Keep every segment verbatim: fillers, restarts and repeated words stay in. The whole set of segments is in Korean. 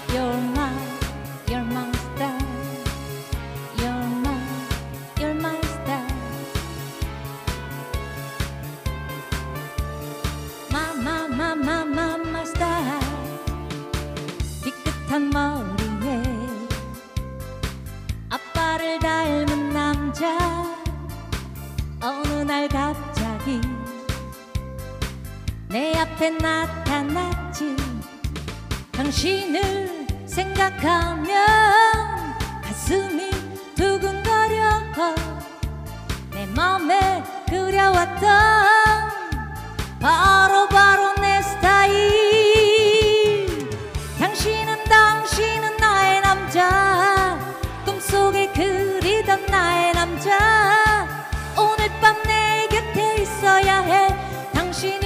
You're my, you're my star. You're my, you're my star. My, my, my, my, my, my star. 삐끗한 머리에 아빠를 닮은 남자. 어느 날 갑자기 내 앞에 나타났지. 당신을 생각하면 가슴이 두근거려. 내 맘에 그려왔던 바로 바로 내 스타일. 당신은 당신은 나의 남자. 꿈속에 그리던 나의 남자. 오늘 밤 내 곁에 있어야 해. 당신은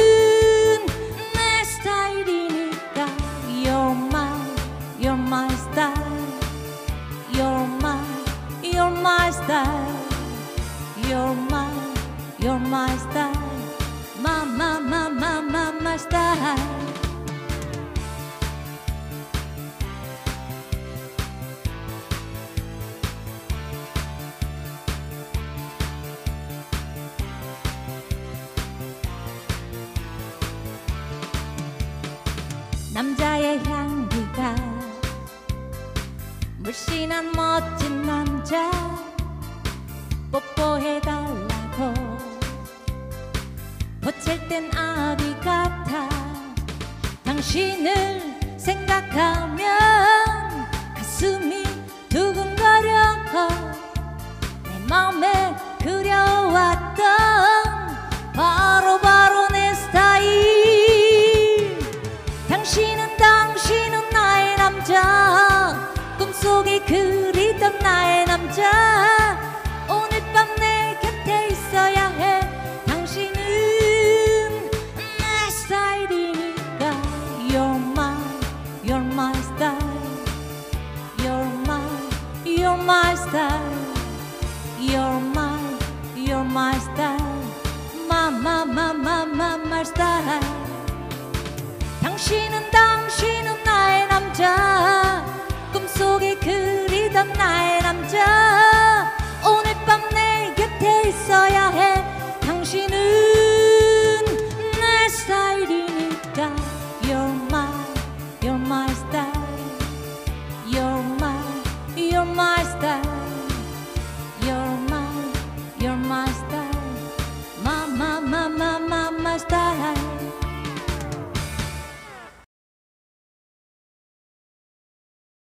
내 스타일이니까. You're my, you're my style. You're my, you're my style. You're my, you're my style. My, my, my, my, my, my style. 남자의 향기가 물씬한 멋진 남자. 뽀뽀해달라고 보챌 땐 아비 같아. 당신을 생각하면 가슴이